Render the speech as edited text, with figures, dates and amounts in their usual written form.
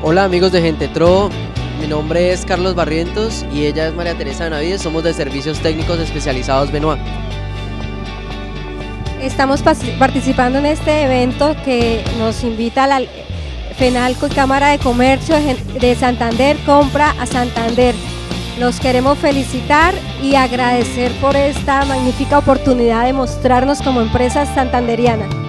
Hola amigos de Gente Tro, mi nombre es Carlos Barrientos y ella es María Teresa Benavides, somos de Servicios Técnicos Especializados Benoit. Estamos participando en este evento que nos invita la FENALCO y Cámara de Comercio de Santander, Compra a Santander. Los queremos felicitar y agradecer por esta magnífica oportunidad de mostrarnos como empresas santanderianas.